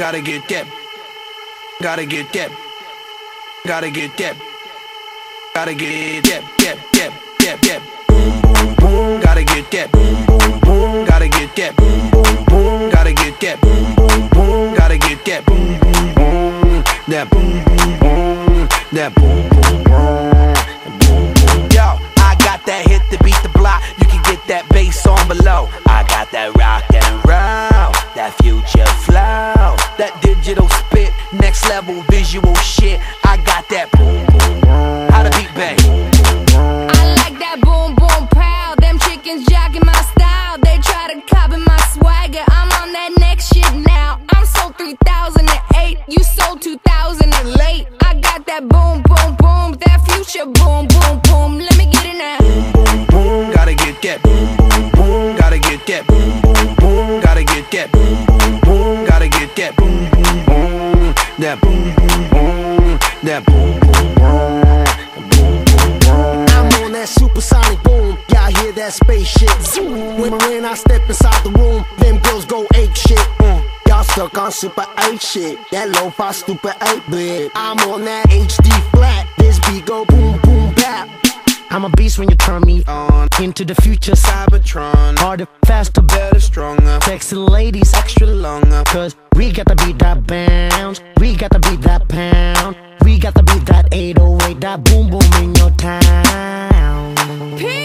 Gotta get that. Gotta get that. Gotta get that. Gotta get that. Boom, boom, boom. Gotta get that. Boom, boom, boom. Gotta get that. Boom, boom, boom. Gotta get that. Boom, boom, boom. Gotta get that. Boom, boom, boom. That boom, boom, boom. That boom, boom, boom. Yo, I got that hit to beat the block. You can get that bass on below. I got that rock and roll, that future flow, that digital spit, next level visual shit. I got that boom, boom, boom. How to beat bang. I like that boom, boom, pow. Them chickens jocking my style. They try to copy my swagger. I'm on that next shit now. I'm sold 3008. You sold 2000 and late. I got that boom, boom, boom. That future boom, boom, boom. Let me get it now. Boom, boom, boom. Gotta get that. Boom, boom, boom. Gotta get that. Boom, boom, boom. Gotta get that. Boom, boom, boom. Gotta get that. Boom, boom, boom. That boom, boom, boom. That boom, boom, boom. I'm on that supersonic boom. Y'all hear that spaceship? Zoom. When I step inside the room, them girls go ape shit. Y'all stuck on super 8 shit. That lo-fi stupid 8-bit. I'm on that HD flat. This beat go boom, boom, bap. I'm a beast when you turn me on. Into the future, Cybertron. Harder, faster, better, stronger. Sexy ladies, extra longer. Cause we got to beat that bounce. We got to beat that pound. We got to beat that 808. That boom boom in your town.